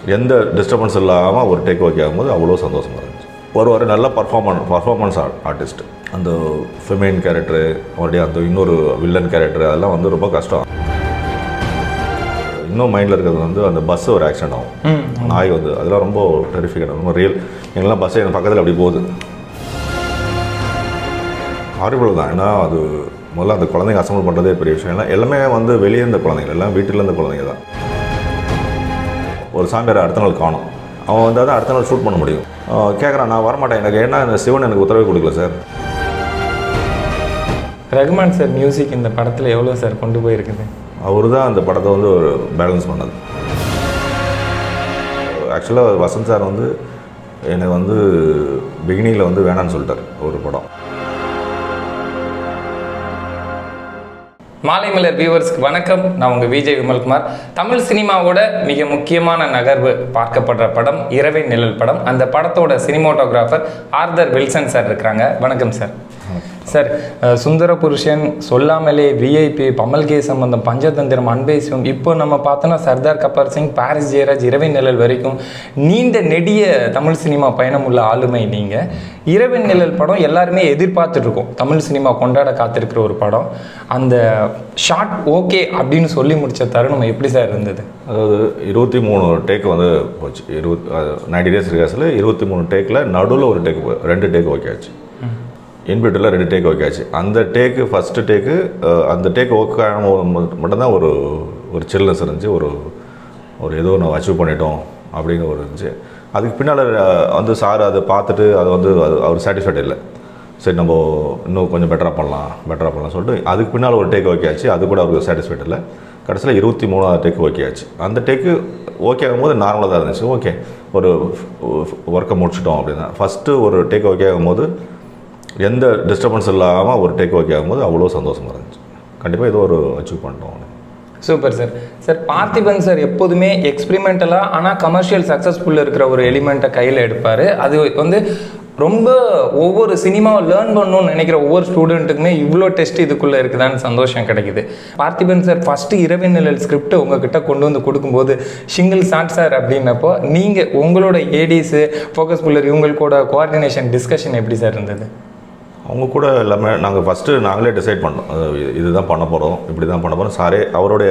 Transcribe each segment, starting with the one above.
எந்த டிஸ்டர்பன்ஸ் இல்லாமல் ஒரு டேக் ஓகே ஆகும்போது அவ்வளோ சந்தோஷமாக இருந்துச்சு. ஒரு நல்ல பர்ஃபார்மன்ஸ் ஆர்டிஸ்ட். அந்த ஃபெமைன் கேரக்டரு, மறுபடியும் அந்த இன்னொரு வில்லன் கேரக்டரு, அதெல்லாம் வந்து ரொம்ப கஷ்டம். இன்னும் மைண்டில் இருக்கிறது வந்து அந்த பஸ்ஸு ஒரு ஆக்சிடென்ட் ஆகும், நாய் வந்து, அதெல்லாம் ரொம்ப டெரிஃபிக்கான, ரொம்ப ரியல். எங்கெல்லாம் பஸ்ஸு எங்கள் பக்கத்தில் அப்படி போகுது, ஹாரிபிள் தான். ஏன்னா அது முதல்ல அந்த குழந்தைங்க அசம்பிள் பண்ணுறதே பெரிய விஷயம். ஏன்னா எல்லாமே வந்து வெளியே இருந்த குழந்தைங்க, எல்லாம் வீட்டில் இருந்த குழந்தைங்க தான். ஒரு சாமியார் அடுத்த நாள் காணும், அவன் வந்து தான் அடுத்த நாள் ஷூட் பண்ண முடியும். கேட்குறான், நான் வரமாட்டேன், எனக்கு ஏன்னா இந்த சிவன் எனக்கு உத்தரவே கொடுக்கல சார். ரகுமான் சார் மியூசிக் இந்த படத்தில் எவ்வளோ சார் கொண்டு போயிருக்குது? அவர் தான் அந்த படத்தை வந்து ஒரு பேலன்ஸ் பண்ணது. ஆக்சுவலாக வசந்த் சார் வந்து எனக்கு வந்து பிகினிங்கில் வந்து வேணான்னு சொல்லிட்டார் ஒரு படம். மாலைமலர் வியூவர்ஸ்க்கு வணக்கம். நான் உங்கள் விஜய் விமல்குமார். தமிழ் சினிமாவோட மிக முக்கியமான நகர்வு பார்க்கப்படுற படம் இரவின் நிழல் படம். அந்த படத்தோட சினிமாட்டோகிராஃபர் ஆர்தர் வில்சன் சார் இருக்கிறாங்க. வணக்கம் சார். சார், சுந்தர புருஷன், சொல்லாமலே, விஐபி, பமல்கே சம்பந்தம், பஞ்சதந்திரம், அன்பே சிவம், இப்போ நம்ம பார்த்தோன்னா சர்தார் கப்பர் சிங், பாரிஸ் ஜெயராஜ், இரவின் நிழல் வரைக்கும் நீண்ட நெடிய தமிழ் சினிமா பயணம் உள்ள ஆளுமை நீங்கள். இரவின் நிழல் படம் எல்லாருமே எதிர்பார்த்துட்ருக்கோம், தமிழ் சினிமா கொண்டாட காத்திருக்கிற ஒரு படம். அந்த ஷார்ட் ஓகே அப்படின்னு சொல்லி முடித்த தருணம் எப்படி சார் இருந்தது? அதாவது 23 டேக் வந்து போச்சு. 90 டேஸ் ரிஹர்சல் 23 டேக்கில் நடுவில் ஒரு டேக் 2 டேக் ஓகே ஆச்சு. இன்பியூட்டில் 2 டேக் ஓகே ஆச்சு. அந்த டேக்கு ஃபஸ்ட்டு டேக்கு அந்த டேக் ஓகே மட்டும்தான் ஒரு சில்னஸ் இருந்துச்சு. ஒரு ஏதோ ஒன்று அச்சீவ் பண்ணிட்டோம் அப்படிங்கிற ஒரு இருந்துச்சு. அதுக்கு பின்னால் வந்து சார் அதை பார்த்துட்டு அதை வந்து அவர் சாட்டிஸ்ஃபைட் இல்லை. சரி, நம்ம இன்னும் கொஞ்சம் பெட்டராக பண்ணலாம் சொல்லிட்டு அதுக்கு பின்னால் ஒரு டேக் ஓகே ஆச்சு. அது கூட அவருக்கு சாட்டிஸ்ஃபைட் இல்லை. கடைசியில் 23வது டேக் ஓகே ஆச்சு. அந்த டேக்கு ஓகே ஆகும்போது நார்மலாக தான் இருந்துச்சு. ஓகே, ஒரு ஒர்க்கை முடிச்சிட்டோம் அப்படின்னா. ஃபஸ்ட்டு ஒரு டேக் ஓகே ஆகும்போது எந்த டிஸ்டர்பன்ஸ் இல்லாமல் ஒரு டேக் ஓகே ஆகும்போது அவ்வளோ சந்தோஷமாக இருந்துச்சு. கண்டிப்பாக ஏதோ ஒரு அச்சீவ் பண்ணிட்டோம். Super sir. Sir, Parthiban sir எப்போதுமே எக்ஸ்பிரிமெண்டலாக ஆனால் கமர்ஷியல் சக்ஸஸ்ஃபுல் இருக்கிற ஒரு எலிமெண்ட்டை கையில் எடுப்பார். அது வந்து ரொம்ப ஒவ்வொரு சினிமாவை லேர்ன் பண்ணணும்னு நினைக்கிற ஒவ்வொரு ஸ்டூடெண்ட்டுக்குமே இவ்வளோ டெஸ்ட் இதுக்குள்ளே இருக்குதான்னு சந்தோஷம் கிடைக்குது. பார்த்திபன் சார் ஃபஸ்ட்டு இரவின் நிழல் ஸ்கிரிப்டை உங்ககிட்ட கொண்டு வந்து கொடுக்கும்போது சிங்கிள் ஷாட் சார் அப்படின்னப்போ நீங்கள் உங்களோட ஏடிஸு, ஃபோக்கஸ் புல்லர், இவங்களோட கோஆர்டினேஷன் டிஸ்கஷன் எப்படி சார் இருந்தது? அவங்க கூட எல்லாமே நாங்கள் ஃபஸ்ட்டு நாங்களே டிசைட் பண்ணோம், இதுதான் பண்ண போகிறோம், இப்படி தான் பண்ண போகிறோம். சாரே அவருடைய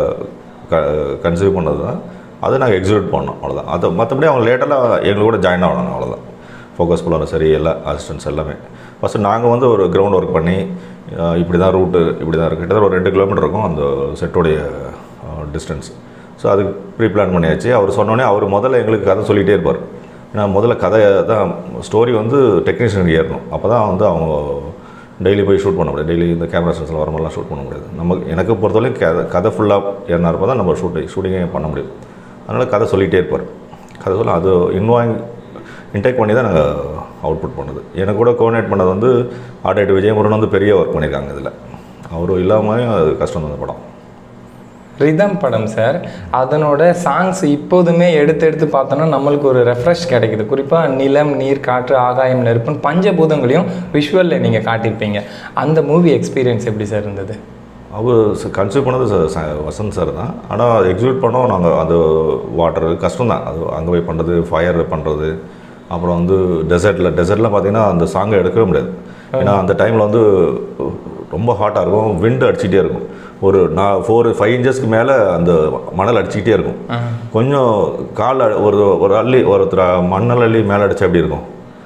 கன்சீவ் பண்ணது தான், அதை நாங்கள் எக்ஸிக்யூட் பண்ணோம், அவ்வளோதான். அது மற்றபடி அவங்க லேட்டராக எங்களோட ஜாயின் ஆகணும், அவ்வளோதான். ஃபோக்கஸ் புல்லர் சரி, எல்லா அசிஸ்டன்ஸ் எல்லாமே ஃபஸ்ட்டு நாங்கள் வந்து ஒரு கிரவுண்ட் ஒர்க் பண்ணி இப்படி தான் ரூட்டு, இப்படி தான் இருக்குது. கிட்டத்தட்ட ஒரு 2 கிலோமீட்டர் இருக்கும் அந்த செட்டோடைய டிஸ்டன்ஸ். ஸோ அதுக்கு ப்ரீ பிளான் பண்ணியாச்சு. அவர் சொன்னோடனே அவர் முதல்ல எங்களுக்கு கதை சொல்லிகிட்டே இருப்பார். ஏன்னா முதல்ல கதை தான், ஸ்டோரி வந்து டெக்னீஷியனுக்கு ஏறணும். அப்போ தான் வந்து அவங்க டெய்லி போய் ஷூட் பண்ண முடியாது. டெய்லி இந்த கேமரா சென்ஸில் வர மாதிரிலாம் ஷூட் பண்ண முடியாது. எனக்கு பொறுத்தவரைக்கும் கதை ஃபுல்லாக ஏறினா இருப்போ தான் நம்ம ஷூட்டிங்கே பண்ண முடியும். அதனால் கதை சொல்லிகிட்டே இருப்பார். கதை சொல்ல அது இன்டேக் பண்ணி தான் நாங்கள் அவுட்புட் பண்ணது. எனக்கு கூட கோஆர்டினேட் பண்ணது வந்து ஆர்ட் விஜயமுருகன் வந்து பெரிய ஒர்க் பண்ணியிருக்காங்க. இதில் அவரும் இல்லாமல் அது கஷ்டம் தான் அந்த படம். ரிதம் படம் சார், அதனோட சாங்ஸ் இப்போதுமே எடுத்து பார்த்தோன்னா நம்மளுக்கு ஒரு ரெஃப்ரெஷ் கிடைக்குது. குறிப்பாக நிலம், நீர், காற்று, ஆகாயம், நெருப்புன்னு பஞ்சபூதங்களையும் விஷுவலில் நீங்கள் காட்டியிருப்பீங்க. அந்த மூவி எக்ஸ்பீரியன்ஸ் எப்படி சார் இருந்தது? அவர் கன்சியூவ் பண்ணது வசந்த் சார் தான். ஆனால் எக்ஸிக்யூட் பண்ணோம் நாங்கள். அது வாட்டர் கஷ்டம் தான், அது அங்கே போய் பண்ணுறது, ஃபயர் பண்ணுறது. அப்புறம் வந்து டெசர்ட்லாம் பார்த்திங்கன்னா அந்த சாங்கை எடுக்கவே முடியாது. ஏன்னா அந்த டைமில் வந்து ரொம்ப ஹாட்டாக இருக்கும், விண்டு அடிச்சுக்கிட்டே இருக்கும். ஒரு 4-5 இன்ச்சஸ்க்கு மேலே அந்த மணல் அடிச்சுக்கிட்டே இருக்கும். கொஞ்சம் கால் ஒரு அள்ளி ஒருத்தர் மணல் அள்ளி மேலே அடித்தா எப்படி இருக்கும்,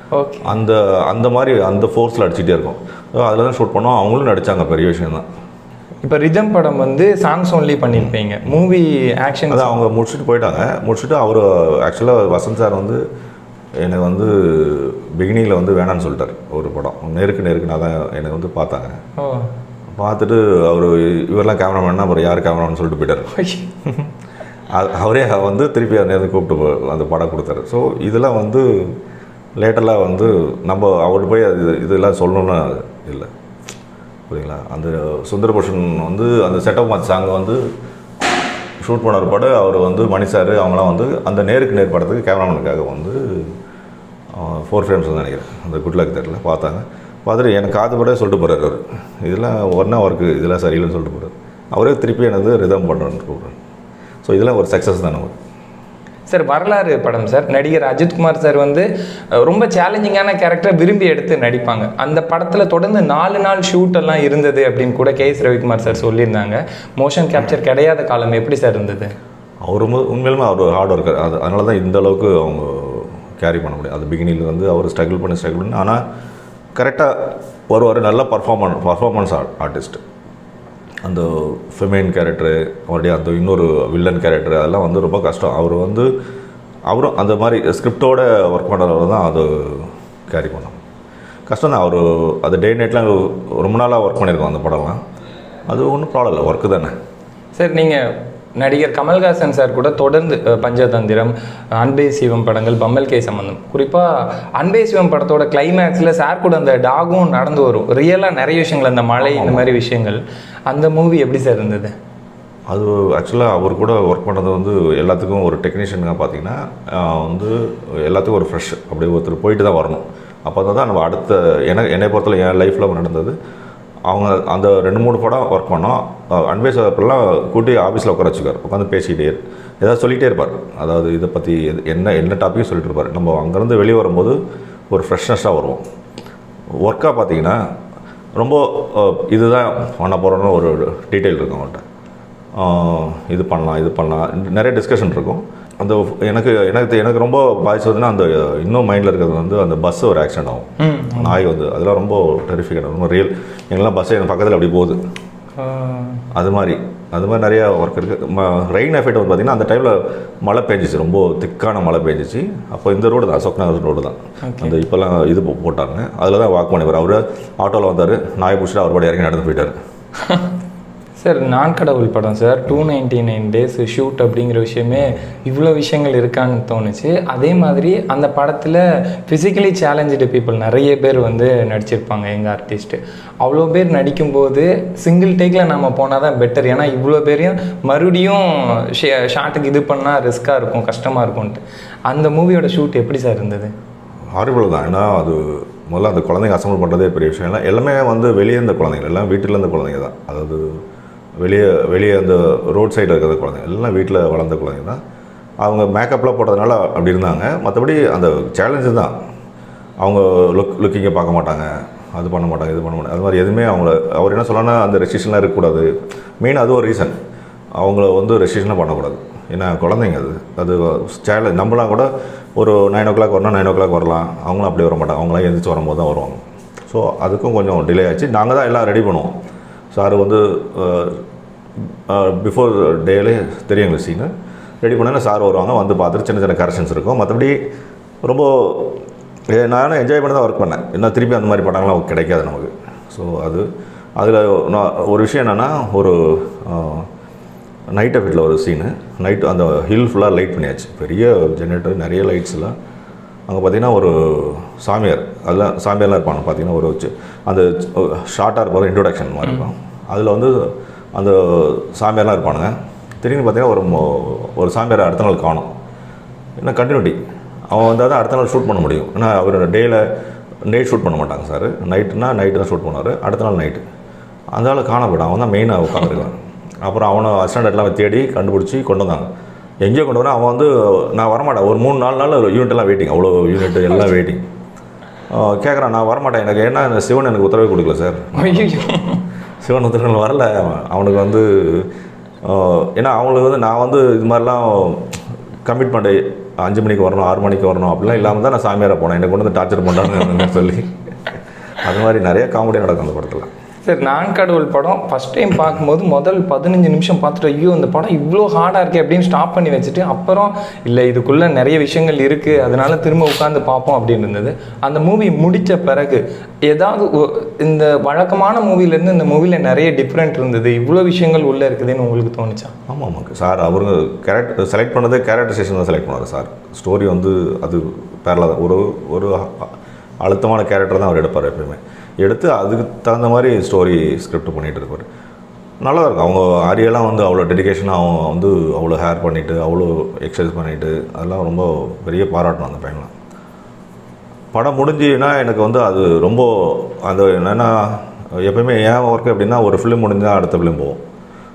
அந்த மாதிரி அந்த ஃபோர்ஸில் அடிச்சுக்கிட்டே இருக்கும். அதில் தான் ஷூட் பண்ணோம். அவங்களும் நடித்தாங்க, பெரிய விஷயம் தான். இப்போ ரிதம் படம் வந்து சாங்ஸ் ஒன்லி பண்ணியிருப்பீங்க, மூவி ஆக்ஷன் அதான் அவங்க முடிச்சுட்டு போயிட்டாங்க. முடிச்சுட்டு அவர் ஆக்சுவலாக வசந்த் சார் வந்து எனக்கு வந்து பிகினிங்கில் வந்து வேணான்னு சொல்லிட்டார் ஒரு படம். நேருக்கு நான் தான் எனக்கு வந்து பார்த்தாங்க. பார்த்துட்டு அவர் இவரெல்லாம் கேமராமேன்னா அப்புறம் யார் கேமராமேன்னு சொல்லிட்டு போயிட்டார். அவரே வந்து திருப்பி அந்த கூப்பிட்டு அந்த படம் கொடுத்தாரு. ஸோ இதெல்லாம் வந்து லேட்டெல்லாம் வந்து நம்ம அவர்கிட்ட போய் இதெல்லாம் சொல்லணும்னு இல்லை, புரியுங்களா? அந்த சுந்தரபூஷன் வந்து அந்த செட்டப் மாத் சாங்கை வந்து ஷூட் பண்ண ஒரு படம். அவர் வந்து மணி சார் அவங்களாம் வந்து அந்த நேருக்கு நேர் படத்துக்கு கேமராமேனுக்காக வந்து 4 ஃப்ரேம்ஸ் வந்து நினைக்கிறேன் அந்த குட்லக் தேட்டரில் பார்த்தாங்க. பார்த்துட்டு எனக்கு காது கூட சொல்லிட்டு போகிறார் அவர், இதெல்லாம் ஒர்க்கு இதெல்லாம் சரியில்லைன்னு சொல்லிட்டு போகிறார். அவரே திருப்பி எனக்கு ரிதம் பண்ணுறேன்னு கூப்பிட்றேன். ஸோ இதெல்லாம் ஒரு சக்ஸஸ் தான் நமக்கு. சார் வரலாறு படம் சார், நடிகர் அஜித்குமார் சார் வந்து ரொம்ப சேலஞ்சிங்கான கேரக்டரை விரும்பி எடுத்து நடிப்பாங்க. அந்த படத்தில் தொடர்ந்து 4 நாள் ஷூட் எல்லாம் இருந்தது அப்படின்னு கூட கேஎஸ் ரவிக்குமார் சார் சொல்லியிருந்தாங்க. மோஷன் கேப்சர் கிடையாத காலம் எப்படி சார் இருந்தது? அவர் உண்மையிலுமே அவர் ஹார்ட் ஒர்க்கர். அதனால தான் இந்த அளவுக்கு அவங்க கேரி பண்ண முடியும். அது பிகினிங்கில் வந்து அவர் ஸ்ட்ரகிள் பண்ணி ஆனால் கரெக்டாக ஒரு நல்ல பர்ஃபார்மன்ஸ் ஆர்டிஸ்ட். அந்த ஃபெமைன் கேரக்டரு, அவருடைய அந்த இன்னொரு வில்லன் கேரக்டரு, அதெல்லாம் வந்து ரொம்ப கஷ்டம். அவரும் அந்த மாதிரி ஸ்கிரிப்டோட ஒர்க் பண்ணுறவர் தான் அது கேரி பண்ணோம். கஷ்டம் தான். அவர் அது டே நைட்லாம் ரொம்ப நாளாக ஒர்க் பண்ணியிருக்கோம் அந்த படம்லாம். அது ஒன்றும் ப்ராப்ளம் இல்லை, ஒர்க்கு தானே. சார் நீங்கள் நடிகர் கமல்ஹாசன் சார் கூட தொடர்ந்து பஞ்சதந்திரம், அன்பே சிவம் படங்கள், பம்மல் கே சம்பந்தம், குறிப்பாக அன்பே சிவம் படத்தோட கிளைமேக்ஸில் சார் கூட அந்த டாகும் நடந்து வரும், ரியலாக நிறைய விஷயங்கள், அந்த மழை இந்த மாதிரி விஷயங்கள், அந்த மூவி எப்படி சார் இருந்தது? அது ஆக்சுவலாக அவர் கூட ஒர்க் பண்ணது வந்து எல்லாத்துக்கும் ஒரு டெக்னீஷியனுக்காக பார்த்தீங்கன்னா வந்து எல்லாத்துக்கும் ஒரு ஃப்ரெஷ் அப்படியே ஒருத்தர் போயிட்டு தான் வரணும். அப்போ தான் நம்ம அடுத்த என்னை பொறுத்தவரை என் லைஃப்பில் நடந்தது. அவங்க அந்த 2-3 படம் ஒர்க் பண்ணோம். அன்பே சிவப்பெல்லாம் கூட்டி ஆஃபீஸில் உட்கார வச்சுக்கார், உட்காந்து பேசிக்கிட்டே ஏதாவது சொல்லிகிட்டே இருப்பார். அதாவது இதை பற்றி என்ன டாப்பிக்கும் சொல்லிட்டு இருப்பார். நம்ம அங்கேருந்து வெளியே வரும்போது ஒரு ஃப்ரெஷ்னஸாக வருவோம். ஒர்க்காக பார்த்தீங்கன்னா ரொம்ப இதுதான் பண்ண போகிறோன்னு ஒரு டீட்டெயில் இருக்கும் அவங்கள்ட்ட. இது பண்ணலாம் நிறைய டிஸ்கஷன் இருக்கும். அந்த எனக்கு ரொம்ப பாதிச்சதுன்னா அந்த இன்னும் மைண்டில் இருக்கிறது வந்து அந்த பஸ்ஸு ஒரு ஆக்சிடென்ட் ஆகும், நாய் வந்து, அதெல்லாம் ரொம்ப டெரிஃபிகேட், ரொம்ப ரியல். எங்கெல்லாம் பஸ்ஸு என் பக்கத்தில் அப்படி போகுது. அது மாதிரி நிறையா ஒர்க் இருக்குது. ரெயின் எஃபெக்ட் வந்து பார்த்திங்கன்னா அந்த டைமில் மழை பெஞ்சிச்சு, ரொம்ப திக்கான மழை பெஞ்சிச்சு. அப்போ இந்த ரோடு தான், அசோக் நகர் ரோடு தான். அந்த இப்போல்லாம் இது போட்டாங்க, அதில் தான் வாக் பண்ணிப்பார். அவர் ஆட்டோவில் வந்தார், நாயை பிடிச்சிட்டு அவர் பாடி இறங்கி நடந்து போயிட்டார். சார் நான் கடவுள் படம் சார், 299 days ஷூட் அப்படிங்கிற விஷயமே இவ்வளோ விஷயங்கள் இருக்கான்னு தோணுச்சு. அதே மாதிரி அந்த படத்தில் ஃபிசிக்கலி சேலஞ்சு பீப்புள் நிறைய பேர் வந்து நடிச்சிருப்பாங்க. எங்கள் ஆர்டிஸ்ட்டு அவ்வளோ பேர் நடிக்கும்போது சிங்கிள் டேக்கில் நம்ம போனால் தான் பெட்டர். ஏன்னா இவ்வளோ பேரையும் மறுபடியும் ஷார்ட்டுக்கு இது பண்ணால் ரிஸ்க்காக இருக்கும், கஷ்டமாக இருக்கும்ன்ட்டு. அந்த மூவியோட ஷூட் எப்படி சார் இருந்தது? ஹாரிபிள் தான். ஏன்னா அது முதல்ல அந்த குழந்தைங்க அசம்பிள் பண்ணுறதே பெரிய விஷயம் இல்லை. எல்லாமே வந்து வெளியே இருந்த குழந்தைங்க, எல்லாம் வீட்டில் இருந்த குழந்தைங்க தான். அதாவது வெளியே அந்த ரோட் சைடில் இருக்கிற குழந்தைங்க எல்லாம் வீட்டில் வளர்ந்த குழந்தைங்க தான். அவங்க மேக்கப்லாம் போட்டதுனால அப்படி இருந்தாங்க. மற்றபடி அந்த சேலஞ்சு தான். அவங்க லுக்கிங்கை பார்க்க மாட்டாங்க, அது பண்ண மாட்டாங்க, இது பண்ண மாட்டாங்க. அது மாதிரி எதுவுமே அவர் என்ன சொல்லணும்னா அந்த ரெஸ்ட்ரிக்ஷன்லாம் இருக்கக்கூடாது. மெயின் அது ஒரு ரீசன். அவங்கள வந்து ரெஸ்ட்ரிக்ஷன்லாம் பண்ணக்கூடாது. ஏன்னா குழந்தைங்க அது சேலஞ்ச். நம்மளாம் கூட ஒரு 9 o'clock வரணும், 9 o'clock வரலாம். அவங்களும் அப்படி வர மாட்டாங்க, அவங்களாம் எழுந்திரிச்சு வரும்போது தான் வருவாங்க. ஸோ அதுக்கும் கொஞ்சம் டிலே ஆச்சு. நாங்கள் தான் எல்லாம் ரெடி பண்ணுவோம். சார் வந்து பிஃபோர் டேலே தெரியும் எங்களுக்கு சீனு ரெடி பண்ணால் சார் வருவாங்க, வந்து பார்த்துட்டு சின்ன கரெக்ஷன்ஸ் இருக்கும். மற்றபடி ரொம்ப நானும் என்ஜாய் பண்ணி தான் ஒர்க் பண்ணேன். இன்னும் திருப்பி அந்த மாதிரி படங்கள்லாம் கிடைக்காது நமக்கு. ஸோ அதில் நான் ஒரு விஷயம் என்னென்னா, ஒரு நைட் எஃபெக்டில் ஒரு சீனு, நைட்டு அந்த ஹில் ஃபுல்லாக லைட் பண்ணியாச்சு, பெரிய ஜென்ரேட்டர், நிறைய லைட்ஸ்லாம். அங்கே பார்த்திங்கன்னா ஒரு சாமியார், அதெல்லாம் சாமியார்லாம் இருப்பாங்க. பார்த்திங்கன்னா ஒரு அந்த ஷார்ட்டாக இருப்பாங்க, இன்ட்ரோடக்ஷன் மாதிரி இருக்கும். அதில் வந்து அந்த சாமியார்லாம் இருப்பானுங்க. திடீர்னு பார்த்திங்கன்னா ஒரு சாமியார் அடுத்த நாள் காணும். ஏன்னா கண்டினியூட்டி அவன் வந்தால் தான் அடுத்த நாள் ஷூட் பண்ண முடியும். ஏன்னா அவர் நைட் ஷூட் பண்ண மாட்டாங்க சார். நைட்டு தான் ஷூட் பண்ணார். அடுத்த நாள் நைட்டு அந்த ஆள் காண போய்ட்டான். அவன் தான் மெயினாக உட்காந்துருக்கான். அப்புறம் அவனை அசிஸ்டண்ட் எல்லாம் தேடி கண்டுபிடிச்சி கொண்டு வந்தாங்க. எங்கேயோ கொண்டு வரேன். அவன் வந்து நான் வரமாட்டேன், ஒரு 3-4 நாள் யூனிட் எல்லாம் வெயிட்டிங், அவ்வளோ யூனிட் எல்லாம் வெயிட்டிங். கேட்குறான், நான் வரமாட்டேன், எனக்கு ஏன்னா இந்த சிவன் எனக்கு உத்தரவே கொடுக்கல சார். சிவன் உத்தரவு வரல அவனுக்கு வந்து. ஏன்னா அவங்களுக்கு வந்து நான் வந்து இது மாதிரிலாம் கமிட்மெண்ட் 5 மணிக்கு வரணும், 6 மணிக்கு வரணும் அப்படிலாம் இல்லாமல் தான் நான் சாமியாரை போனேன். எனக்கு கொண்டு வந்து டார்ச்சர் பண்ணுறான்னு சொல்லி அது மாதிரி நிறைய காமெடி நடக்கும் அந்த படத்தில். சார் நான் கடவுள் படம் ஃபஸ்ட் டைம் பார்க்கும்போது முதல் 15 நிமிஷம் பார்த்துட்டு ஐயோ இந்த படம் இவ்வளோ ஹார்டாக இருக்கே அப்படின்னு ஸ்டாப் பண்ணி வச்சுட்டு, அப்புறம் இல்லை இதுக்குள்ளே நிறைய விஷயங்கள் இருக்குது, அதனால திரும்ப உட்காந்து பார்ப்போம் அப்படின்னு இருந்தது. அந்த மூவி முடித்த பிறகு ஏதாவது இந்த வழக்கமான மூவிலேருந்து இந்த மூவியில் நிறைய டிஃப்ரெண்ட் இருந்தது, இவ்வளோ விஷயங்கள் உள்ளே இருக்குதுன்னு உங்களுக்கு தோணுச்சா? ஆமாம் சார், அவருங்க கேரக்டர் செலக்ட் பண்ணதே கேரக்டரைசேஷன் தான் செலக்ட் பண்ணுவார் சார். ஸ்டோரி வந்து அது பேரலாக தான் ஒரு அழுத்தமான கேரக்டர் தான் அவர் எடுப்பார். எப்பயுமே எடுத்து அதுக்கு தகுந்த மாதிரி ஸ்டோரி ஸ்கிரிப்ட் பண்ணிகிட்டு இருப்பார். நல்லா இருக்கும். அவங்க ஆரியெல்லாம் வந்து அவ்வளோ டெடிக்கேஷனாக அவங்க வந்து அவ்வளோ ஹேர் பண்ணிவிட்டு அவ்வளோ எக்ஸசைஸ் பண்ணிவிட்டு அதெல்லாம் ரொம்ப பெரிய பாராட்டணும் அந்த பையன்லாம். படம் முடிஞ்சுன்னா எனக்கு வந்து அது ரொம்ப அந்த என்னென்னா எப்போயுமே ஏன் ஒர்க்கு எப்படின்னா ஒரு ஃபிலிம் முடிஞ்சால் அடுத்த ஃபிலிம் போகும்.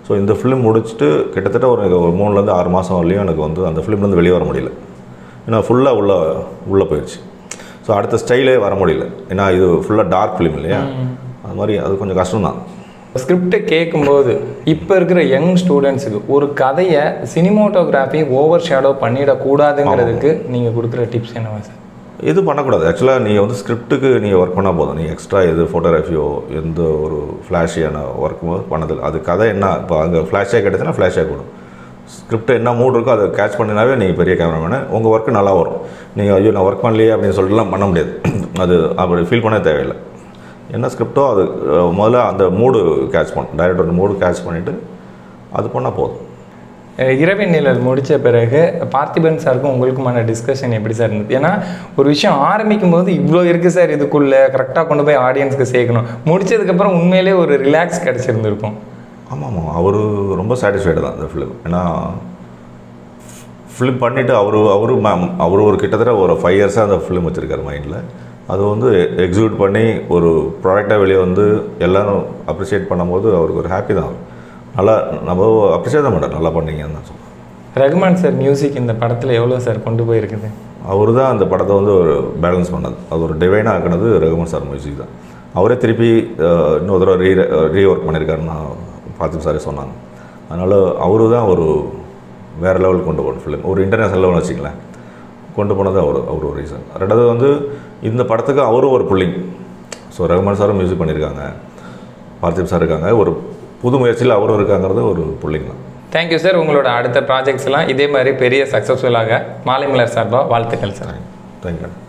ஸோ இந்த ஃபிலிம் முடிச்சுட்டு கிட்டத்தட்ட ஒரு 3லேருந்து 6 மாதம் வரலையும் எனக்கு வந்து அந்த ஃபிலிம்லேருந்து வெளியே வர முடியல. ஏன்னா ஃபுல்லாக உள்ளே போயிடுச்சு. ஸோ அடுத்த ஸ்டைலே வர முடியல. ஏன்னா இது ஃபுல்லாக டார்க் ஃபிலிம் இல்லையா, அது மாதிரி அது கொஞ்சம் கஷ்டம்தான். ஸ்கிரிப்டை கேட்கும்போது இப்போ இருக்கிற யங் ஸ்டூடெண்ட்ஸுக்கு ஒரு கதையை சினிமோட்டோகிராஃபி ஓவர் ஷேடோ பண்ணிடக்கூடாதுங்கிறதுக்கு நீங்கள் கொடுக்குற டிப்ஸ் என்னவா சார்? இது பண்ணக்கூடாது. ஆக்சுவலாக நீங்கள் வந்து ஸ்கிரிப்டுக்கு நீங்கள் ஒர்க் பண்ணால் போதும். நீங்கள் எக்ஸ்ட்ரா எது ஃபோட்டோகிராஃபியோ எந்த ஒரு ஃப்ளாஷியான ஒர்க்கும் பண்ணதில்லை. அது கதை என்ன, இப்போ அங்கே ஃப்ளாஷாக கிடைச்சுன்னா ஃப்ளாஷாக கூடும். ஸ்கிரிப்ட் என்ன மூட் இருக்கோ அதை கேட்ச் பண்ணினாவே நீங்கள் பெரிய கேமராமேனு, உங்கள் ஒர்க்கு நல்லா வரும். நீங்கள் ஐயோ நான் ஒர்க் பண்ணலையே அப்படின்னு சொல்லிட்டுலாம் பண்ண முடியாது. அது அப்படி ஃபீல் பண்ண தேவையில்லை. என்ன ஸ்கிரிப்டோ அது முதல்ல அந்த மூடு கேட்ச் பண்ணணும். டைரக்டரோட மூடு கேட்ச் பண்ணிவிட்டு அது பண்ணால் போதும். இரவின் நிழல் முடித்த பிறகு பார்த்திபன் சாருக்கும் உங்களுக்குமான டிஸ்கஷன் எப்படி சார் இருந்தது? ஏன்னா ஒரு விஷயம் ஆரம்பிக்கும் போது இவ்வளோ இருக்குது சார், இதுக்குள்ளே கரெக்டாக கொண்டு போய் ஆடியன்ஸ்க்கு சேர்க்கணும், முடித்ததுக்கப்புறம் உண்மையிலே ஒரு ரிலாக்ஸ் கிடச்சிருந்துருக்கும். ஆமாம், அவர் ரொம்ப சாட்டிஸ்ஃபைடு தான் இந்த ஃபிலிம். ஏன்னா ஃபிலிம் பண்ணிவிட்டு அவர் ஒரு கிட்டத்தட்ட ஒரு 5 இயர்ஸாக அந்த ஃபிலிம் வச்சுருக்காரு மைண்டில். அது வந்து எக்ஸிக்யூட் பண்ணி ஒரு ப்ராடக்டாக வெளியே வந்து எல்லோரும் அப்ரிஷியேட் பண்ணும்போது அவருக்கு ஒரு ஹாப்பி தான். நல்லா நம்ம அப்ரிஷியேட் தான் மாட்டோம், நல்லா பண்ணீங்கன்னு தான் சொல்லுவேன். ரகுமான் சார் மியூசிக் இந்த படத்தில் எவ்வளோ சார் கொண்டு போயிருக்குது? அவர் தான் அந்த படத்தை வந்து ஒரு பேலன்ஸ் பண்ணது. அது ஒரு டிவைனாக ஆக்கினது ரகுமான் சார் மியூசிக் தான். அவரே திருப்பி இன்னொரு தடவை ரீ ஒர்க் பண்ணியிருக்காருன்னு பார்த்திபன் சாரே சொன்னாங்க. அதனால் அவரு தான் ஒரு வேறு லெவலுக்கு கொண்டு போன ஃபிலிம், ஒரு இன்டர்நேஷ்னல் லெவல் வச்சிங்களேன் கொண்டு போனது அவர் ஒரு ரீசன். ரெண்டாவது வந்து இந்த படத்துக்கு அவரும் ஒரு புல்லிங். ஸோ ரகுமான் சாரும் மியூசிக் பண்ணியிருக்காங்க, பார்த்திபன் சார் இருக்காங்க, ஒரு புது முயற்சியில் அவரும் இருக்காங்கிறது ஒரு புல்லிங் தான். Thank you sir. உங்களோட அடுத்த ப்ராஜெக்ட்ஸ்லாம் இதே மாதிரி பெரிய சக்ஸஸ்ஃபுல்லாக மாலைமலர் சார்பாக வாழ்த்துக்கள் சார். தேங்க்யூ.